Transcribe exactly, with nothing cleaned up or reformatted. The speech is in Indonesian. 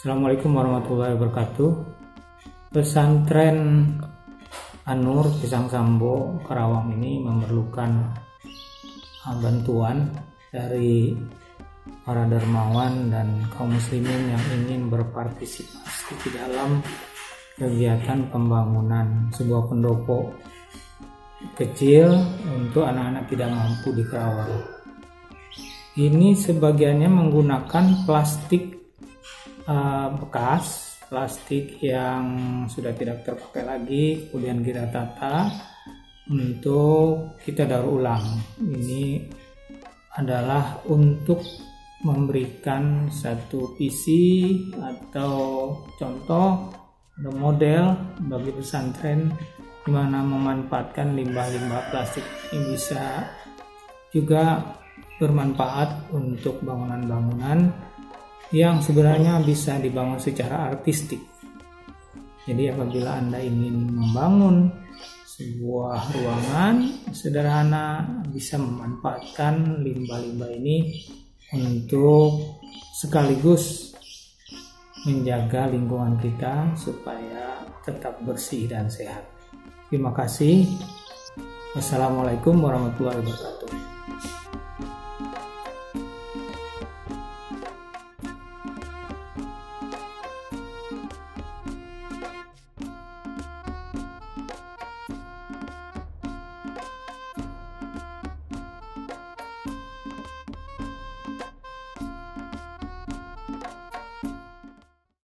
Assalamualaikum warahmatullahi wabarakatuh. Pesantren An-Nur Pisang Sambo Karawang ini memerlukan bantuan dari para dermawan dan kaum muslimin yang ingin berpartisipasi di dalam kegiatan pembangunan sebuah pendopo kecil untuk anak-anak tidak mampu di Karawang. Ini sebagiannya menggunakan plastik uh, bekas, plastik yang sudah tidak terpakai lagi, kemudian kita tata untuk kita daur ulang. Ini adalah untuk memberikan satu visi atau contoh atau model bagi pesantren di mana memanfaatkan limbah-limbah plastik ini bisa juga bermanfaat untuk bangunan-bangunan yang sebenarnya bisa dibangun secara artistik. Jadi apabila Anda ingin membangun sebuah ruangan sederhana, bisa memanfaatkan limbah-limbah ini untuk sekaligus menjaga lingkungan kita supaya tetap bersih dan sehat. Terima kasih. Wassalamualaikum warahmatullahi wabarakatuh.